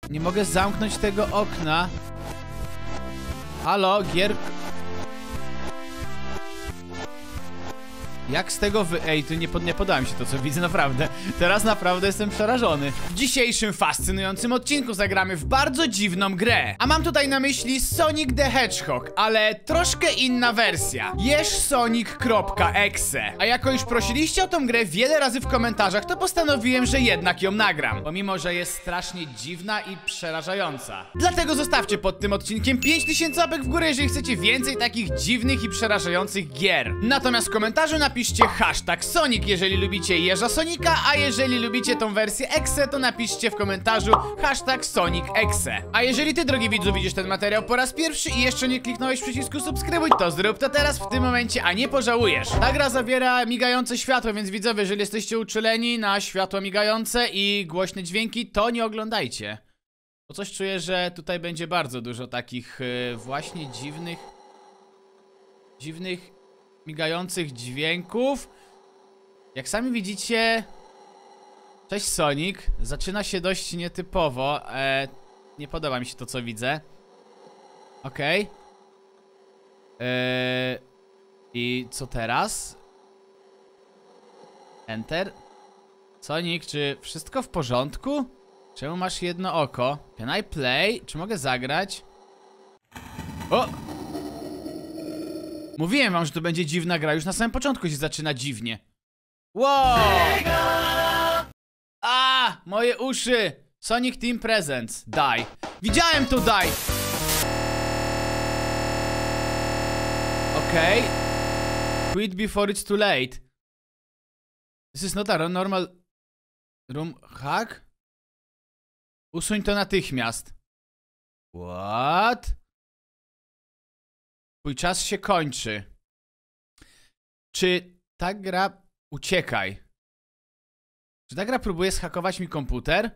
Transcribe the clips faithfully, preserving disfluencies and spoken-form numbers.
Nie mogę zamknąć tego okna. Halo, gier... Jak z tego wy... Ej, tu nie, pod, nie podoba mi się to, co widzę, naprawdę. Teraz naprawdę jestem przerażony. W dzisiejszym fascynującym odcinku zagramy w bardzo dziwną grę. A mam tutaj na myśli Sonic the Hedgehog, ale troszkę inna wersja. jeszsonic.exe. A jako już prosiliście o tą grę wiele razy w komentarzach, to postanowiłem, że jednak ją nagram. Pomimo, że jest strasznie dziwna i przerażająca. Dlatego zostawcie pod tym odcinkiem pięć tysięcy łapek w górę, jeżeli chcecie więcej takich dziwnych i przerażających gier. Natomiast w komentarzu napiszcie Napiszcie hashtag Sonic, jeżeli lubicie jeża Sonika, a jeżeli lubicie tą wersję Exe, to napiszcie w komentarzu hashtag Sonic Exe. A jeżeli ty, drogi widzu, widzisz ten materiał po raz pierwszy i jeszcze nie kliknąłeś przycisku subskrybuj, to zrób to teraz, w tym momencie, a nie pożałujesz. Ta gra zawiera migające światło, więc widzowie, jeżeli jesteście uczuleni na światło migające i głośne dźwięki, to nie oglądajcie. Bo coś czuję, że tutaj będzie bardzo dużo takich yy, właśnie dziwnych... Dziwnych... migających dźwięków. Jak sami widzicie... Cześć Sonic. Zaczyna się dość nietypowo. e, Nie podoba mi się to, co widzę. Okej. Okay. e, I co teraz? Enter. Sonic, czy wszystko w porządku? Czemu masz jedno oko? Can I play? Czy mogę zagrać? O! Mówiłem wam, że to będzie dziwna gra. Już na samym początku się zaczyna dziwnie. Wow! A, moje uszy! Sonic Team Presents. Die. Widziałem to die! Okej. Okay. Quit before it's too late. This is not a normal room hack? Usuń to natychmiast. What? Twój czas się kończy. Czy ta gra... Uciekaj. Czy ta gra próbuje zhakować mi komputer?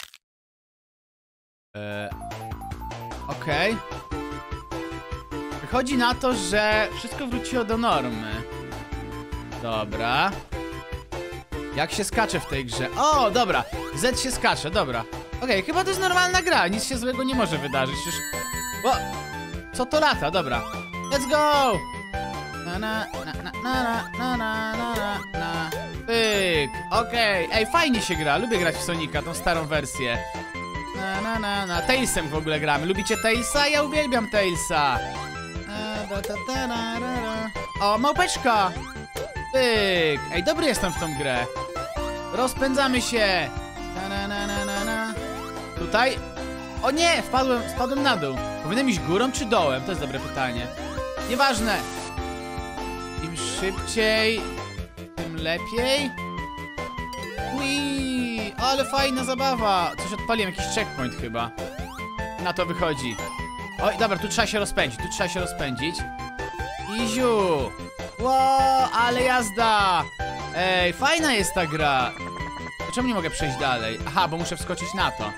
Eee... Okej. Okay. Wychodzi na to, że wszystko wróciło do normy. Dobra. Jak się skacze w tej grze? O, dobra. Z się skacze, dobra. Okej, okay, chyba to jest normalna gra. Nic się złego nie może wydarzyć. Już... O! Co to lata? Dobra. Let's go! Na na na na na na na na na. Pyk! Okej, okay. Ej, fajnie się gra, lubię grać w Sonika, tą starą wersję. Na na na na. Tailsem w ogóle gramy. Lubicie Tailsa? Ja uwielbiam Tailsa. O, małpeczka! Pyk! Ej, dobry jestem w tą grę. Rozpędzamy się! Na na na na na na. Tutaj? O nie! Wpadłem, spadłem na dół. Powinienem iść górą czy dołem? To jest dobre pytanie. Nieważne. Im szybciej, tym lepiej. Ui, ale fajna zabawa. Coś odpaliłem, jakiś checkpoint chyba. Na to wychodzi. Oj, dobra, tu trzeba się rozpędzić, tu trzeba się rozpędzić. Iziu. Wow, ale jazda. Ej, fajna jest ta gra. Dlaczego nie mogę przejść dalej? Aha, bo muszę wskoczyć na to.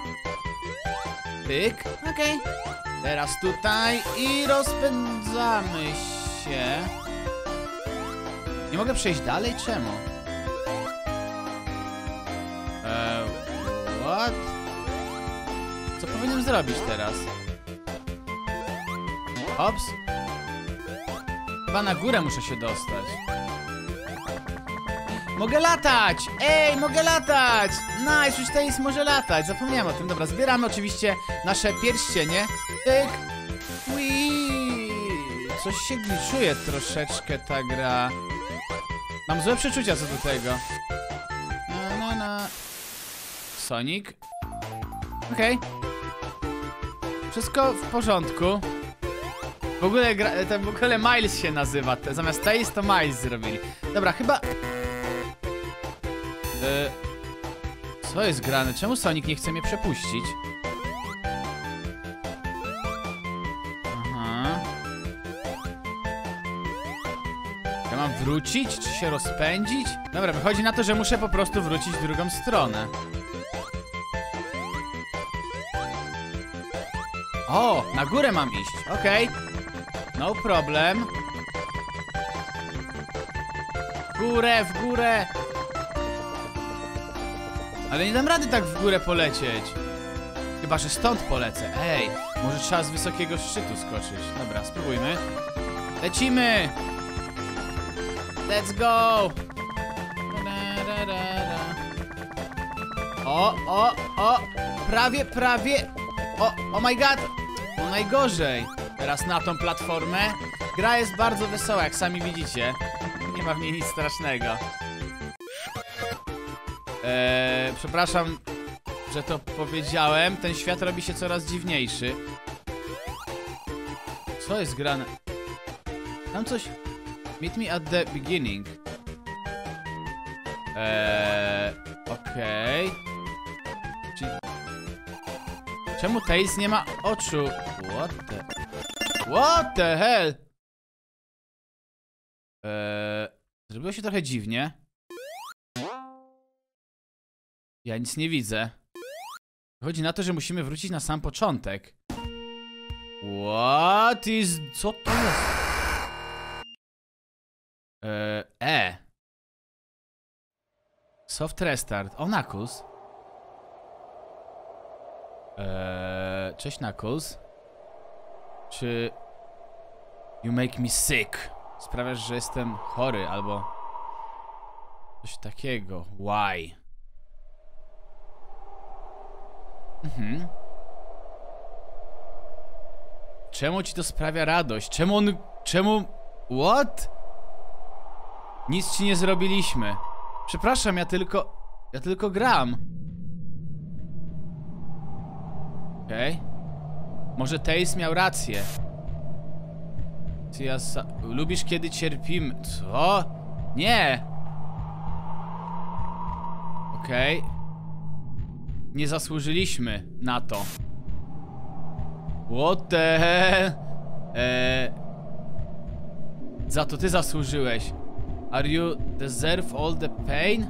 Pyk, okej. Okay. Teraz tutaj i rozpędzamy się. Nie mogę przejść dalej? Czemu? Eee, what? Co powinienem zrobić teraz? Ops. Chyba na górę muszę się dostać. Mogę latać! Ej, mogę latać! Nice, już Tails może latać. Zapomniałem o tym. Dobra, zbieramy oczywiście nasze pierścienie. Tyk. Wii. Coś się gliczuje troszeczkę ta gra. Mam złe przeczucia co do tego. Na, na, na. Sonic. Okej. Okay. Wszystko w porządku. W ogóle gra, ten w ogóle Miles się nazywa. Zamiast Tails to Miles zrobili. Dobra, chyba... Yy, co jest grane? Czemu Sonic nie chce mnie przepuścić? Aha. Ja mam wrócić? Czy się rozpędzić? Dobra, wychodzi na to, że muszę po prostu wrócić w drugą stronę. O, na górę mam iść. Okej. Okay. No problem. W górę, w górę. Ale nie dam rady tak w górę polecieć. Chyba że stąd polecę. Ej, może trzeba z wysokiego szczytu skoczyć. Dobra, spróbujmy. Lecimy! Let's go! O, o, o! Prawie, prawie! O, oh my god! No najgorzej! Teraz na tą platformę. Gra jest bardzo wesoła, jak sami widzicie. Nie ma w niej nic strasznego. Eee, przepraszam, że to powiedziałem. Ten świat robi się coraz dziwniejszy. Co jest grane? Tam coś... Meet me at the beginning. Eee, okej. Okay. Czyli... Czemu Tails nie ma oczu? What the... What the hell? Eee, zrobiło się trochę dziwnie. Ja nic nie widzę. Chodzi na to, że musimy wrócić na sam początek. What is... Co to jest? Eee, e. Soft restart. O, Knuckles. Eee, cześć, Knuckles. Czy... You make me sick. Sprawiasz, że jestem chory, albo... coś takiego. Why? Mhm. Czemu ci to sprawia radość? Czemu on... Czemu... What? Nic ci nie zrobiliśmy. Przepraszam, ja tylko... Ja tylko gram. Okej. Okay. Może Tails miał rację. Ty ja sa... Lubisz, kiedy cierpimy... Co? Nie! Okej. Okay. Nie zasłużyliśmy na to. What the hell? Eee... Za to ty zasłużyłeś. Are you deserve all the pain?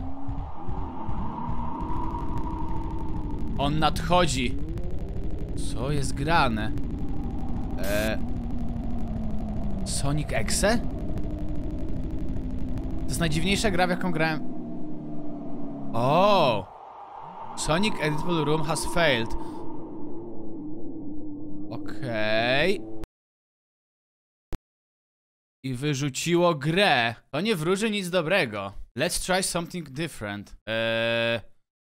On nadchodzi. Co jest grane? Eee... Sonic Exe? To jest najdziwniejsza gra, w jaką grałem. O! Sonic Editable Room has failed. Okej. Okay. I wyrzuciło grę. To nie wróży nic dobrego. Let's try something different. Eee...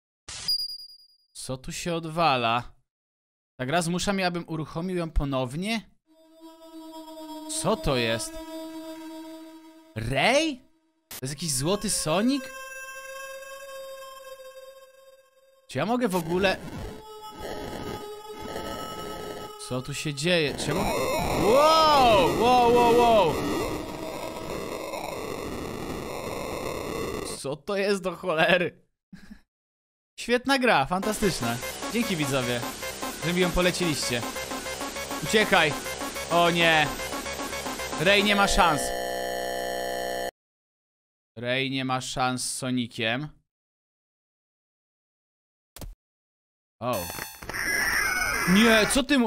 Co tu się odwala? Ta gra zmusza mnie, abym uruchomił ją ponownie? Co to jest? Ray? To jest jakiś złoty Sonic? Czy ja mogę w ogóle... Co tu się dzieje? Czemu... Wow! Wow, wow, wow! Co to jest do cholery? Świetna gra, fantastyczna. Dzięki, widzowie, że mi ją poleciliście. Uciekaj! O nie! Ray nie ma szans. Ray nie ma szans z Soniciem. O. Nie, co ty mu...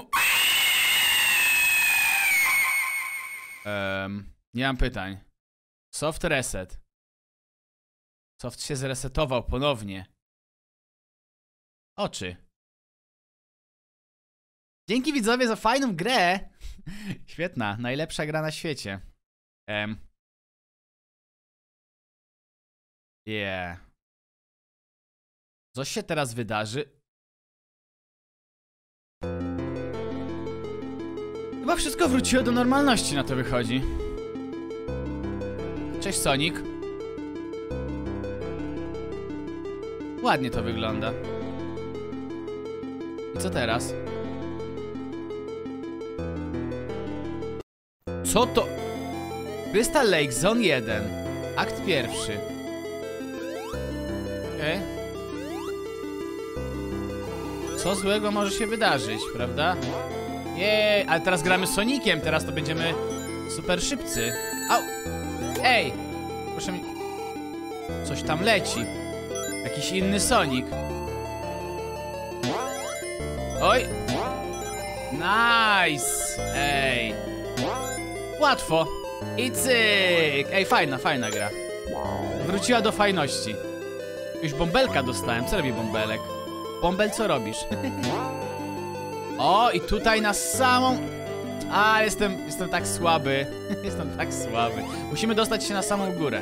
Um, nie mam pytań. Soft reset. Soft się zresetował ponownie. Oczy. Dzięki, widzowie, za fajną grę. Świetna, najlepsza gra na świecie. Um. Yeah. Coś się teraz wydarzy. Chyba wszystko wróciło do normalności, na to wychodzi. Cześć, Sonic. Ładnie to wygląda. I co teraz? Co to? Crystal Lake Zone jeden. Akt pierwszy. Okej. Okay. Co złego może się wydarzyć, prawda? Jej, ale teraz gramy z Soniciem. Teraz to będziemy super szybcy. Au! Ej! Proszę mi... Coś tam leci. Jakiś inny Sonic. Oj! Nice! Ej! Łatwo! I cyk! Ej, fajna, fajna gra. Wróciła do fajności. Już bąbelka dostałem. Co robi bąbelek? Bąbel, co robisz? O, i tutaj na samą... A, jestem, jestem tak słaby. Jestem tak słaby. Musimy dostać się na samą górę.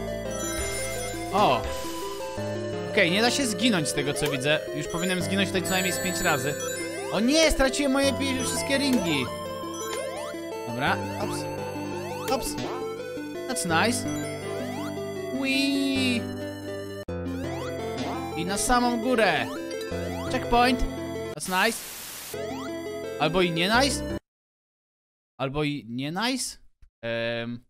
O. Okej, okay, nie da się zginąć z tego, co widzę. Już powinienem zginąć tutaj co najmniej z pięć razy. O nie, straciłem moje wszystkie ringi. Dobra, ops. Ops. That's nice. Whee. I na samą górę. Checkpoint. That's nice. Albo i nie nice. Albo i nie nice. Um.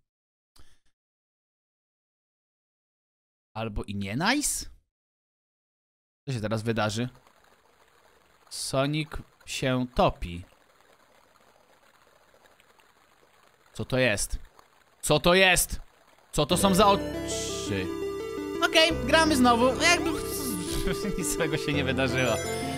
Albo i nie nice. Co się teraz wydarzy? Sonic się topi. Co to jest? Co to jest? Co to są za oczy? Okej, okay, gramy znowu. Jakby nic złego się nie wydarzyło.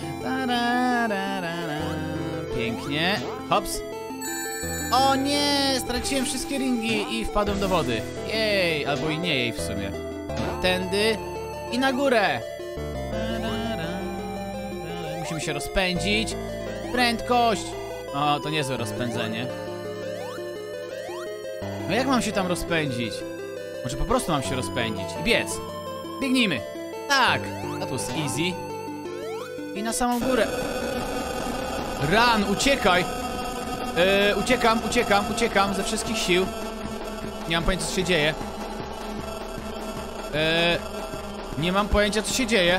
Pięknie. Hops. O nie, straciłem wszystkie ringi i wpadłem do wody. Jej, albo i nie jej w sumie. Tędy i na górę. Musimy się rozpędzić. Prędkość. O, to niezłe rozpędzenie. No jak mam się tam rozpędzić? Może po prostu mam się rozpędzić i biec. Biegnijmy. Tak, that was easy. I na samą górę. Run, uciekaj. Yy, uciekam, uciekam, uciekam ze wszystkich sił. Nie mam pojęcia, co się dzieje. Yy, nie mam pojęcia, co się dzieje.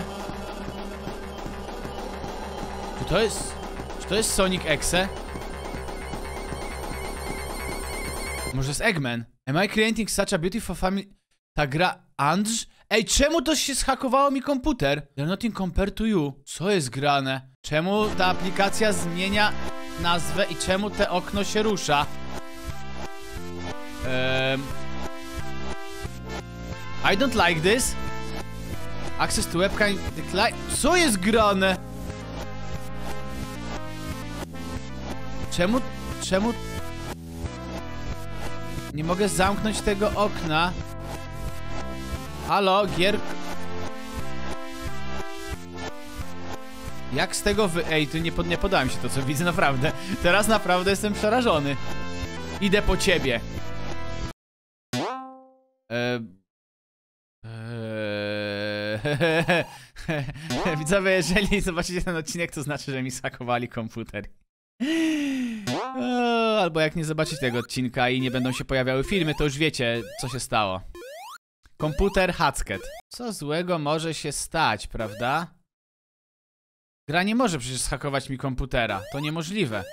Czy to jest... Czy to jest Sonic Exe? Może jest Eggman? Am I creating such a beautiful family... Ta gra... Andrz? Ej, czemu to się zhakowało mi komputer? They're nothing compared to you. Co jest grane? Czemu ta aplikacja zmienia nazwę i czemu te okno się rusza? Um... I don't like this. Access to webcam decline. Co jest grane? Czemu... Czemu... Nie mogę zamknąć tego okna. Halo, gier... Jak z tego wy... Ej, tu nie, pod... nie podoba mi się to, co widzę, naprawdę. Teraz naprawdę jestem przerażony. Idę po ciebie. Eee... Eee... Widzowie, jeżeli zobaczycie ten odcinek, to znaczy, że mi zhakowali komputer. Eee, albo jak nie zobaczycie tego odcinka i nie będą się pojawiały filmy, to już wiecie, co się stało. Komputer hacket. Co złego może się stać, prawda? Gra nie może przecież zhakować mi komputera. To niemożliwe.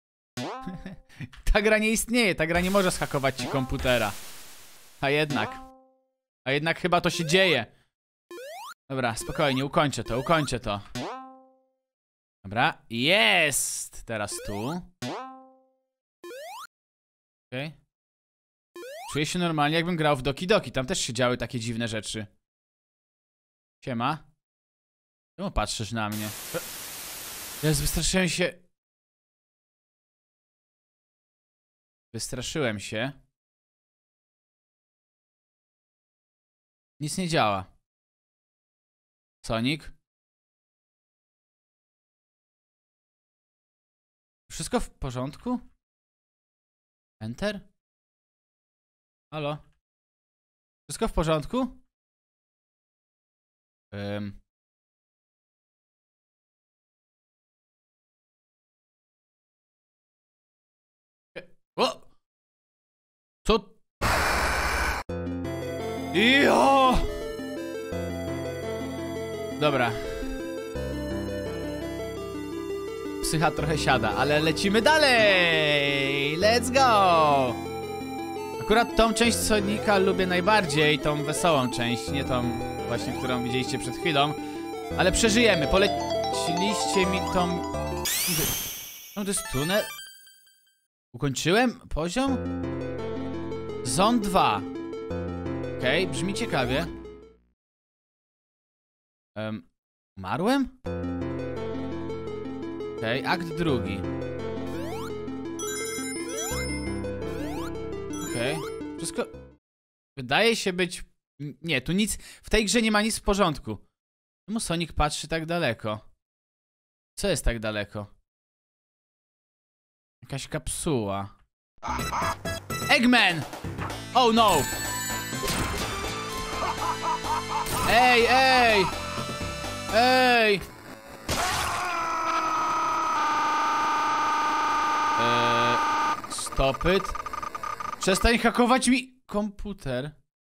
Ta gra nie istnieje, ta gra nie może zhakować ci komputera. A jednak. A jednak chyba to się dzieje. Dobra, spokojnie, ukończę to, ukończę to. Dobra, jest! Teraz tu. Okej. Okay. Czuję się normalnie, jakbym grał w Doki Doki. Tam też się działy takie dziwne rzeczy. Siema. Czemu patrzysz na mnie? Jezu, wystraszyłem się. Wystraszyłem się. Nic nie działa. Sonic? Wszystko w porządku? Enter? Halo? Wszystko w porządku? Um. O! Co? Jo! Dobra. Psycha trochę siada, ale lecimy dalej! Let's go! Akurat tą część Sonika lubię najbardziej, tą wesołą część, nie tą właśnie, którą widzieliście przed chwilą. Ale przeżyjemy, poleciliście mi tą... No to jest tunel? Ukończyłem poziom? Zone dwa. Okej, okay, brzmi ciekawie. Um, umarłem? Okej, okay, akt drugi. Okej, okay. Wszystko wydaje się być... Nie, tu nic... W tej grze nie ma nic w porządku. Czemu Sonic patrzy tak daleko? Co jest tak daleko? Jakaś kapsuła. Eggman! Oh no! Ej, ej! Ej! Eee, stop it. Przestań hakować mi komputer.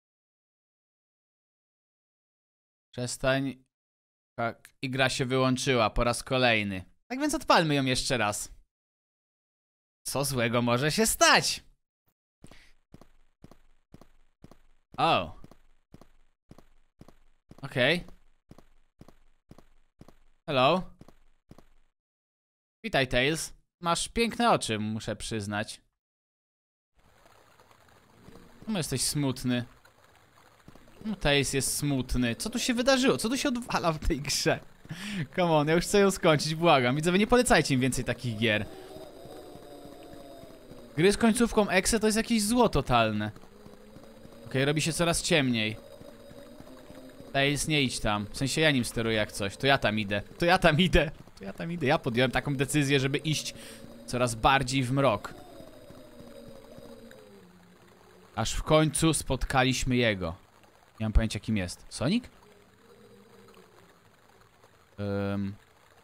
Przestań. Tak, i gra się wyłączyła po raz kolejny. Tak więc odpalmy ją jeszcze raz. Co złego może się stać? O. Okej. Okay. Hello. Witaj, Tails. Masz piękne oczy, muszę przyznać. No, jesteś smutny. No, Tails jest smutny. Co tu się wydarzyło? Co tu się odwala w tej grze? Come on, ja już chcę ją skończyć, błagam. Widzowie, nie polecajcie im więcej takich gier. Gry z końcówką Exe to jest jakieś zło totalne. Okej, okay, robi się coraz ciemniej. Tails, nie idź tam. W sensie ja nim steruję jak coś. To ja tam idę. To ja tam idę. To ja tam idę. Ja podjąłem taką decyzję, żeby iść coraz bardziej w mrok. Aż w końcu spotkaliśmy jego. Nie mam pojęcia, kim jest. Sonic? Um.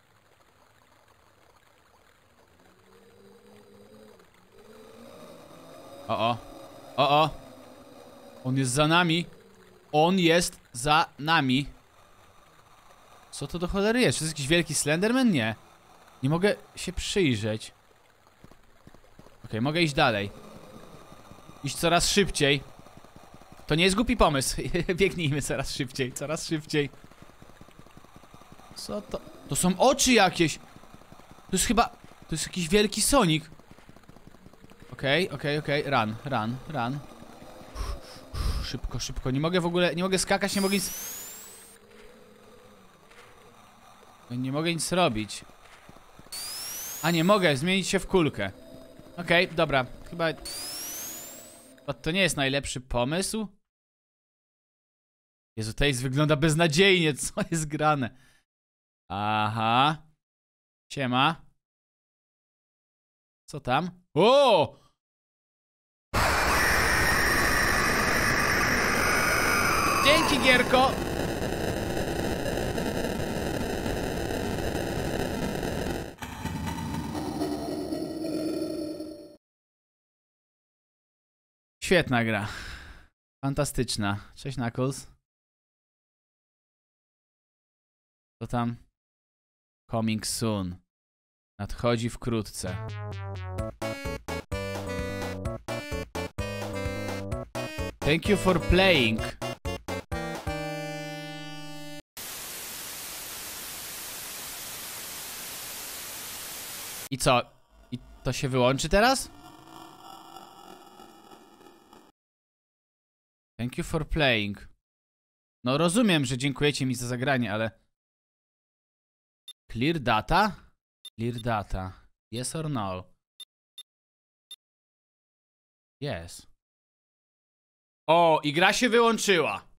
O, o. O, o. On jest za nami. On jest za nami. Co to do cholery jest? Czy to jest jakiś wielki Slenderman? Nie. Nie mogę się przyjrzeć. Okej, okay, mogę iść dalej. Iść coraz szybciej. To nie jest głupi pomysł. Biegnijmy coraz szybciej, coraz szybciej. Co to? To są oczy jakieś. To jest chyba... To jest jakiś wielki Sonic. Okej, okay, okej, okay, okej. Okay. Run, run, run. Szybko, szybko. Nie mogę w ogóle... Nie mogę skakać, nie mogę nic... Nie mogę nic robić. A nie mogę zmienić się w kulkę. Okej, okay, dobra. Chyba... To nie jest najlepszy pomysł. Jezu, Tails wygląda beznadziejnie. Co jest grane? Aha. Siema. Co tam? O! Dzięki, gierko. Świetna gra. Fantastyczna. Cześć, Knuckles. Co tam? Coming soon. Nadchodzi wkrótce. Thank you for playing. I co? I to się wyłączy teraz? Thank you for playing. No rozumiem, że dziękujecie mi za zagranie, ale... Clear data? Clear data. Yes or no? Yes. O, i gra się wyłączyła.